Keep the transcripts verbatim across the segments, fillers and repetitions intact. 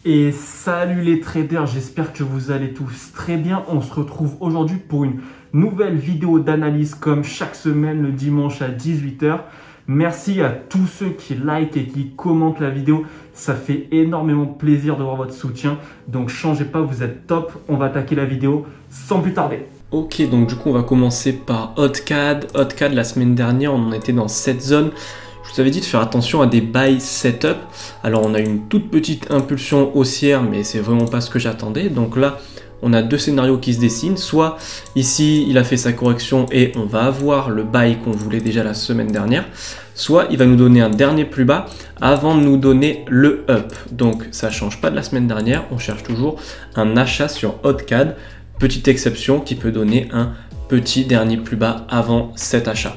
Et salut les traders, j'espère que vous allez tous très bien. On se retrouve aujourd'hui pour une nouvelle vidéo d'analyse comme chaque semaine le dimanche à dix-huit heures. Merci à tous ceux qui like et qui commentent la vidéo. Ça fait énormément plaisir de voir votre soutien. Donc changez pas, vous êtes top. On va attaquer la vidéo sans plus tarder. Ok, donc du coup on va commencer par HotCAD. HotCAD, la semaine dernière, on en était dans cette zone. Je vous avais dit de faire attention à des buy setup. Alors on a une toute petite impulsion haussière, mais c'est vraiment pas ce que j'attendais. Donc là, on a deux scénarios qui se dessinent. Soit ici, il a fait sa correction et on va avoir le buy qu'on voulait déjà la semaine dernière. Soit il va nous donner un dernier plus bas avant de nous donner le up. Donc ça change pas de la semaine dernière. On cherche toujours un achat sur HotCAD. Petite exception qui peut donner un petit dernier plus bas avant cet achat.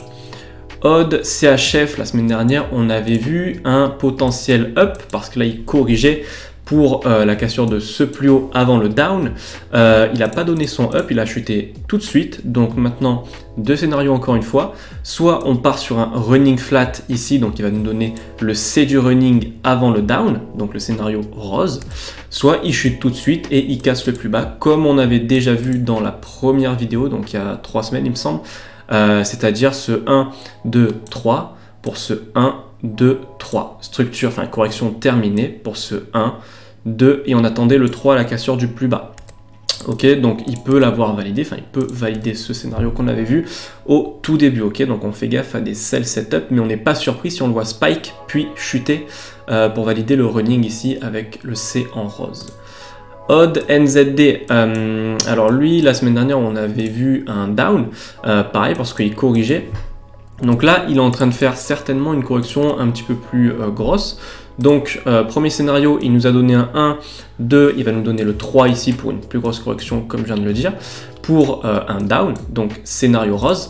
O D C H F, la semaine dernière, on avait vu un potentiel up parce que là, il corrigeait pour euh, la cassure de ce plus haut avant le down. Euh, il n'a pas donné son up, il a chuté tout de suite. Donc maintenant, deux scénarios encore une fois. Soit on part sur un running flat ici, donc il va nous donner le C du running avant le down, donc le scénario rose. Soit il chute tout de suite et il casse le plus bas, comme on avait déjà vu dans la première vidéo, donc il y a trois semaines il me semble. Euh, c'est-à-dire ce un, deux, trois pour ce un, deux, trois. Structure, enfin correction terminée pour ce un, deux et on attendait le trois à la cassure du plus bas. Ok, donc il peut l'avoir validé, enfin il peut valider ce scénario qu'on avait vu au tout début. Ok, donc on fait gaffe à des sell setup, mais on n'est pas surpris si on le voit spike puis chuter euh, pour valider le running ici avec le C en rose. O D N Z D, euh, alors lui, la semaine dernière, on avait vu un down, euh, pareil, parce qu'il corrigeait. Donc là, il est en train de faire certainement une correction un petit peu plus euh, grosse. Donc, euh, premier scénario, il nous a donné un un, deux, il va nous donner le trois ici pour une plus grosse correction, comme je viens de le dire, pour euh, un down, donc scénario rose.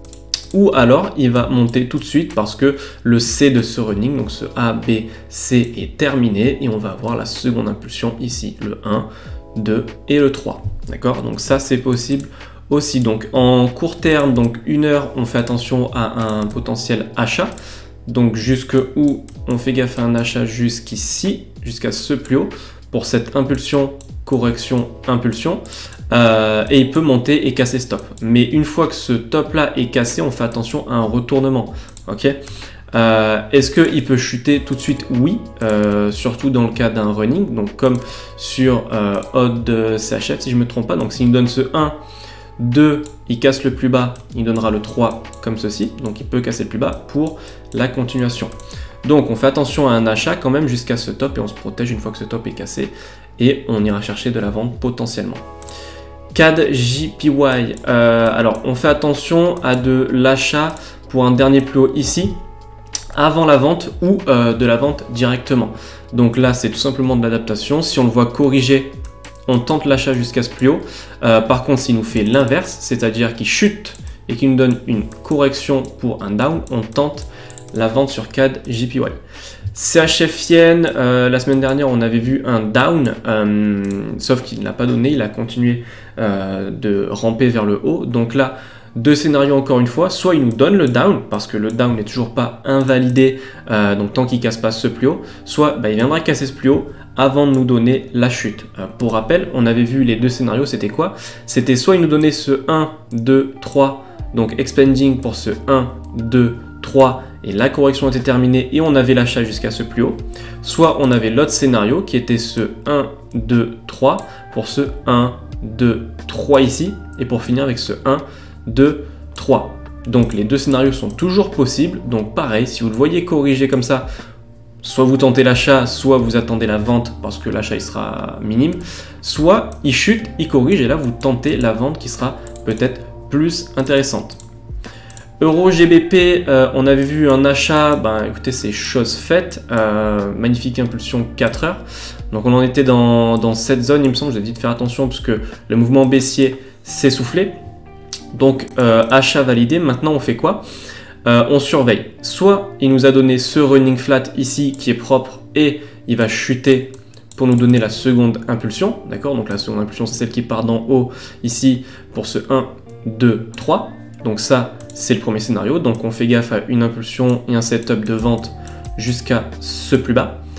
Ou alors il va monter tout de suite parce que le C de ce running, donc ce A, B, C est terminé et on va avoir la seconde impulsion ici, le un, deux et le trois. D'accord? Donc ça c'est possible aussi. Donc en court terme, donc une heure, on fait attention à un potentiel achat. Donc jusque où on fait gaffe à un achat jusqu'ici, jusqu'à ce plus haut, pour cette impulsion, correction, impulsion. Euh, et il peut monter et casser stop. Mais une fois que ce top là est cassé, on fait attention à un retournement. Ok. Euh, Est-ce qu'il peut chuter tout de suite? Oui, euh, surtout dans le cas d'un running, donc comme sur euh, O D C H F si je ne me trompe pas. Donc s'il nous donne ce un, deux, il casse le plus bas, il donnera le trois comme ceci. Donc il peut casser le plus bas pour la continuation. Donc on fait attention à un achat quand même jusqu'à ce top et on se protège une fois que ce top est cassé et on ira chercher de la vente potentiellement. C A D J P Y, euh, alors on fait attention à de l'achat pour un dernier plus haut ici, avant la vente ou euh, de la vente directement. Donc là c'est tout simplement de l'adaptation, si on le voit corriger, on tente l'achat jusqu'à ce plus haut. Euh, par contre s'il nous fait l'inverse, c'est-à-dire qu'il chute et qu'il nous donne une correction pour un down, on tente la vente sur C A D J P Y. C H F Yen, euh, la semaine dernière, on avait vu un down, euh, sauf qu'il ne l'a pas donné, il a continué euh, de ramper vers le haut. Donc là, deux scénarios encore une fois, soit il nous donne le down, parce que le down n'est toujours pas invalidé, euh, donc tant qu'il ne casse pas ce plus haut, soit bah, il viendra casser ce plus haut avant de nous donner la chute. Euh, pour rappel, on avait vu les deux scénarios, c'était quoi? C'était soit il nous donnait ce un, deux, trois, donc expanding pour ce un, deux, trois, et la correction était terminée et on avait l'achat jusqu'à ce plus haut, soit on avait l'autre scénario qui était ce un, deux, trois pour ce un, deux, trois ici et pour finir avec ce un, deux, trois. Donc les deux scénarios sont toujours possibles, donc pareil, si vous le voyez corriger comme ça, soit vous tentez l'achat, soit vous attendez la vente parce que l'achat il sera minime, soit il chute, il corrige et là vous tentez la vente qui sera peut-être plus intéressante. Euro G B P, euh, on avait vu un achat, ben écoutez c'est chose faite, euh, magnifique impulsion quatre heures, donc on en était dans, dans cette zone il me semble, je vous ai dit de faire attention parce que le mouvement baissier s'est soufflé, donc euh, achat validé, maintenant on fait quoi? euh, On surveille, soit il nous a donné ce running flat ici qui est propre et il va chuter pour nous donner la seconde impulsion, d'accord? Donc la seconde impulsion c'est celle qui part d'en haut ici pour ce un, deux, trois. Donc ça, c'est le premier scénario. Donc on fait gaffe à une impulsion et un setup de vente jusqu'à ce plus bas.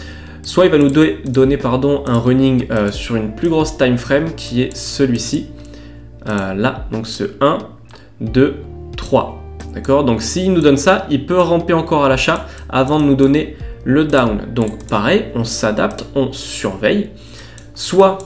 soit il va nous do donner pardon, un running euh, sur une plus grosse time frame qui est celui-ci, euh, là, donc ce un, deux, trois. D'accord? Donc s'il nous donne ça, il peut ramper encore à l'achat avant de nous donner le down. Donc pareil, on s'adapte, on surveille. Soit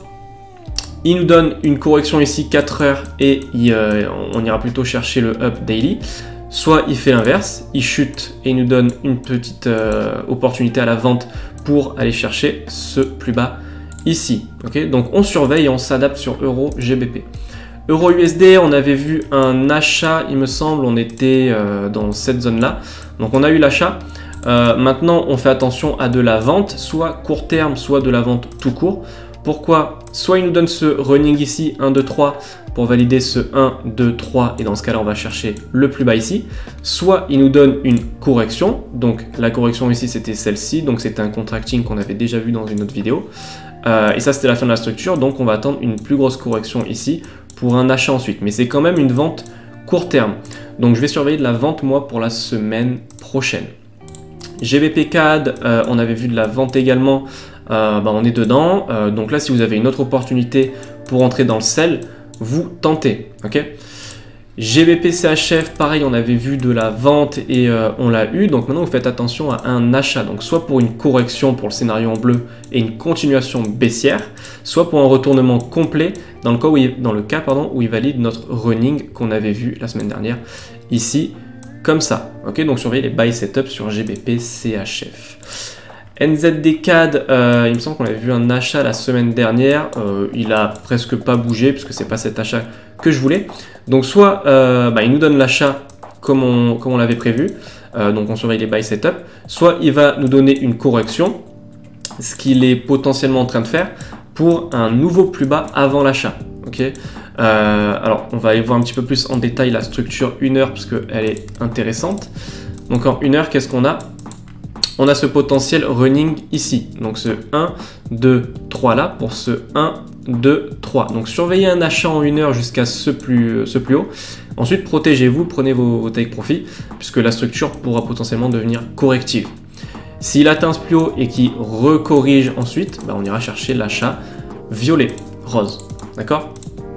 il nous donne une correction ici quatre heures et il, euh, on ira plutôt chercher le up daily. Soit il fait l'inverse, il chute et il nous donne une petite euh, opportunité à la vente pour aller chercher ce plus bas ici. Okay? Donc on surveille et on s'adapte sur Euro G B P. Euro U S D, on avait vu un achat, il me semble, on était euh, dans cette zone-là. Donc on a eu l'achat. Euh, maintenant, on fait attention à de la vente, soit court terme, soit de la vente tout court. Pourquoi? Soit il nous donne ce running ici, un, deux, trois, pour valider ce un, deux, trois, et dans ce cas-là, on va chercher le plus bas ici. Soit il nous donne une correction, donc la correction ici, c'était celle-ci, donc c'était un contracting qu'on avait déjà vu dans une autre vidéo. Euh, et ça, c'était la fin de la structure, donc on va attendre une plus grosse correction ici pour un achat ensuite. Mais c'est quand même une vente court terme. Donc je vais surveiller de la vente, moi, pour la semaine prochaine. G B P C A D, euh, on avait vu de la vente également. Euh, bah on est dedans, euh, donc là si vous avez une autre opportunité pour entrer dans le sell, vous tentez, ok. G B P C H F, pareil, on avait vu de la vente et euh, on l'a eu, donc maintenant vous faites attention à un achat, donc soit pour une correction pour le scénario en bleu et une continuation baissière, soit pour un retournement complet dans le cas où il, dans le cas, pardon, où il valide notre running qu'on avait vu la semaine dernière ici, comme ça, ok. Donc surveillez les buy setup sur G B P C H F. N Z D C A D, euh, il me semble qu'on avait vu un achat la semaine dernière, euh, il a presque pas bougé puisque c'est pas cet achat que je voulais. Donc soit euh, bah, il nous donne l'achat comme on, comme on l'avait prévu, euh, donc on surveille les buy setup, soit il va nous donner une correction, ce qu'il est potentiellement en train de faire pour un nouveau plus bas avant l'achat. Okay, euh, alors on va aller voir un petit peu plus en détail la structure une heure parce qu'elle est intéressante. Donc en une heure, qu'est-ce qu'on a? On a ce potentiel running ici, donc ce un, deux, trois là, pour ce un, deux, trois. Donc surveillez un achat en une heure jusqu'à ce plus, ce plus haut. Ensuite, protégez-vous, prenez vos, vos take profit, puisque la structure pourra potentiellement devenir corrective. S'il atteint ce plus haut et qu'il recorrige ensuite, bah on ira chercher l'achat violet, rose. D'accord?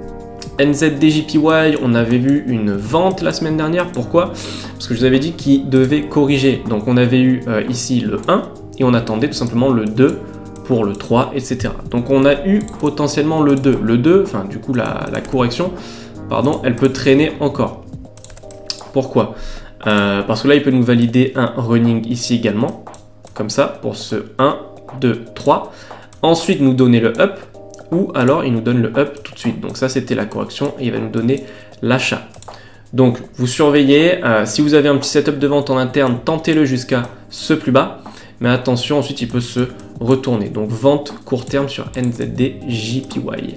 N Z D J P Y, on avait vu une vente la semaine dernière. Pourquoi? Parce que je vous avais dit qu'il devait corriger. Donc on avait eu euh, ici le un et on attendait tout simplement le deux pour le trois, et cetera. Donc on a eu potentiellement le deux. Le deux, enfin du coup la, la correction, pardon, elle peut traîner encore. Pourquoi? euh, Parce que là il peut nous valider un running ici également, comme ça, pour ce un, deux, trois. Ensuite nous donner le up. Ou alors il nous donne le up tout de suite. Donc ça c'était la correction et il va nous donner l'achat. Donc vous surveillez, euh, si vous avez un petit setup de vente en interne, tentez-le jusqu'à ce plus bas. Mais attention, ensuite il peut se retourner. Donc vente court terme sur N Z D J P Y.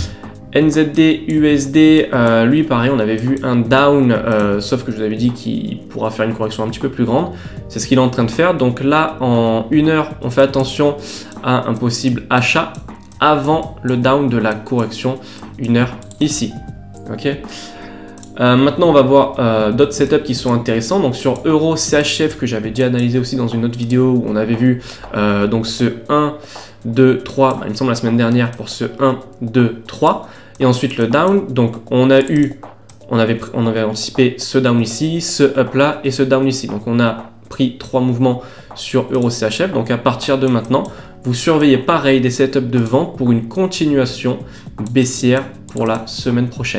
N Z D U S D, euh, lui pareil, on avait vu un down, euh, sauf que je vous avais dit qu'il pourra faire une correction un petit peu plus grande. C'est ce qu'il est en train de faire. Donc là en une heure, on fait attention à un possible achat avant le down de la correction une heure ici. Ok. Euh, maintenant, on va voir euh, d'autres setups qui sont intéressants. Donc sur Euro C H F que j'avais déjà analysé aussi dans une autre vidéo où on avait vu euh, donc ce un, deux, trois, bah, il me semble la semaine dernière pour ce un, deux, trois et ensuite le down. Donc on a eu, on avait, on avait anticipé ce down ici, ce up là et ce down ici. Donc on a pris trois mouvements sur Euro C H F. Donc à partir de maintenant, vous surveillez pareil des setups de vente pour une continuation baissière pour la semaine prochaine.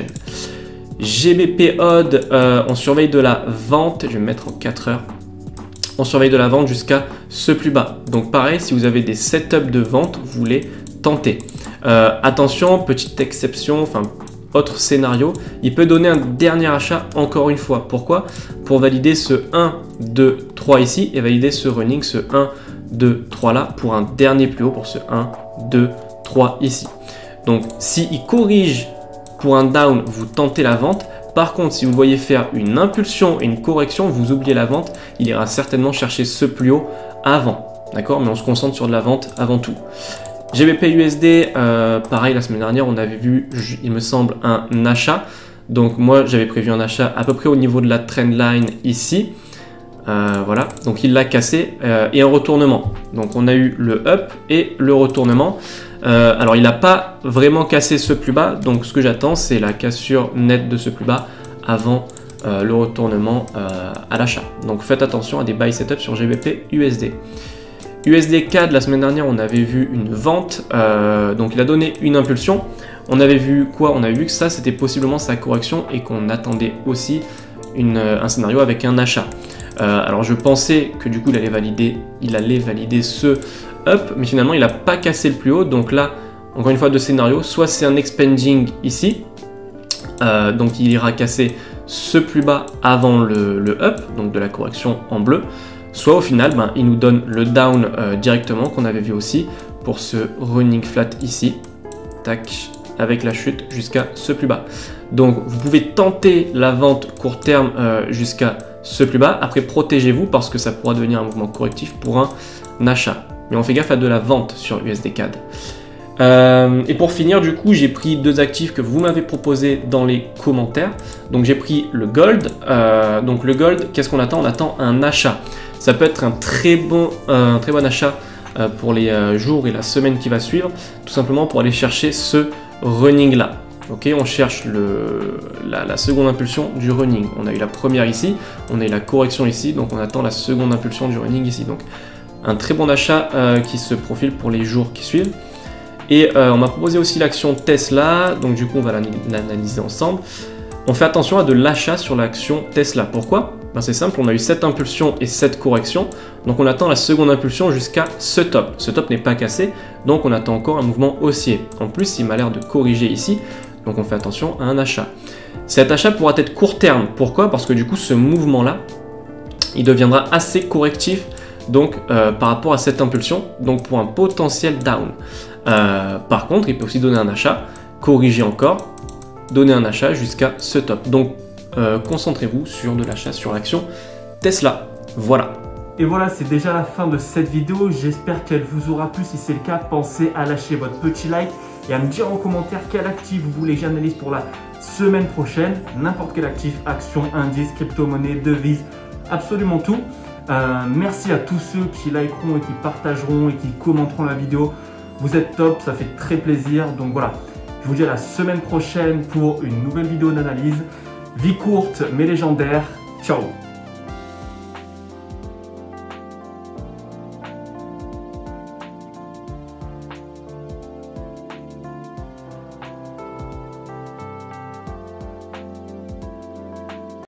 G B P O D, euh, on surveille de la vente, je vais me mettre en quatre heures. On surveille de la vente jusqu'à ce plus bas. Donc pareil, si vous avez des setups de vente, vous les tentez. Euh, attention, petite exception, enfin autre scénario, il peut donner un dernier achat encore une fois. Pourquoi? Pour valider ce un, deux, trois ici et valider ce running, ce un, deux, trois là pour un dernier plus haut pour ce un, deux, trois ici. Donc s'il corrige pour un down, vous tentez la vente. Par contre, si vous voyez faire une impulsion et une correction, vous oubliez la vente, il ira certainement chercher ce plus haut avant. D'accord? Mais on se concentre sur de la vente avant tout. G B P U S D, euh, pareil, la semaine dernière, on avait vu, il me semble, un achat. Donc moi, j'avais prévu un achat à peu près au niveau de la trendline ici. Euh, voilà, donc il l'a cassé euh, et un retournement. Donc on a eu le up et le retournement. Euh, alors il n'a pas vraiment cassé ce plus bas, donc ce que j'attends c'est la cassure nette de ce plus bas avant euh, le retournement euh, à l'achat. Donc faites attention à des buy setup sur G B P U S D. U S D C A D, la semaine dernière on avait vu une vente, euh, donc il a donné une impulsion. On avait vu quoi? On avait vu que ça c'était possiblement sa correction et qu'on attendait aussi une, un scénario avec un achat. Euh, alors je pensais que du coup il allait valider, il allait valider ce up, mais finalement il n'a pas cassé le plus haut. Donc là, encore une fois, deux scénarios. Soit c'est un expanding ici, euh, donc il ira casser ce plus bas avant le, le up, donc de la correction en bleu. Soit au final, ben, il nous donne le down euh, directement qu'on avait vu aussi pour ce running flat ici, tac, avec la chute jusqu'à ce plus bas. Donc vous pouvez tenter la vente court terme euh, jusqu'à ce plus bas. Après, protégez-vous parce que ça pourra devenir un mouvement correctif pour un achat. Mais on fait gaffe à de la vente sur U S D C A D. Euh, et pour finir, du coup, j'ai pris deux actifs que vous m'avez proposés dans les commentaires. Donc j'ai pris le gold. Euh, donc le gold, qu'est-ce qu'on attend? On attend un achat. Ça peut être un très bon, euh, un très bon achat euh, pour les euh, jours et la semaine qui va suivre, tout simplement pour aller chercher ce running là. Ok, on cherche le, la, la seconde impulsion du running. On a eu la première ici, on a eu la correction ici, donc on attend la seconde impulsion du running ici. Donc un très bon achat euh, qui se profile pour les jours qui suivent. Et euh, on m'a proposé aussi l'action Tesla, donc du coup on va l'analyser ensemble. On fait attention à de l'achat sur l'action Tesla. Pourquoi? Ben c'est simple, on a eu cette impulsion et cette correction, donc on attend la seconde impulsion jusqu'à ce top. Ce top n'est pas cassé, donc on attend encore un mouvement haussier. En plus, il m'a l'air de corriger ici, donc on fait attention à un achat. Cet achat pourra être court terme. Pourquoi? Parce que du coup, ce mouvement-là, il deviendra assez correctif donc, euh, par rapport à cette impulsion, donc pour un potentiel down. Euh, par contre, il peut aussi donner un achat, corriger encore, donner un achat jusqu'à ce top. Donc, euh, concentrez-vous sur de l'achat sur l'action Tesla. Voilà. Et voilà, c'est déjà la fin de cette vidéo. J'espère qu'elle vous aura plu. Si c'est le cas, pensez à lâcher votre petit like et à me dire en commentaire quel actif vous voulez que j'analyse pour la semaine prochaine. N'importe quel actif, action, indice, crypto-monnaie, devise, absolument tout. Euh, merci à tous ceux qui likeront et qui partageront et qui commenteront la vidéo. Vous êtes top, ça fait très plaisir. Donc voilà, je vous dis à la semaine prochaine pour une nouvelle vidéo d'analyse. Vie courte mais légendaire. Ciao!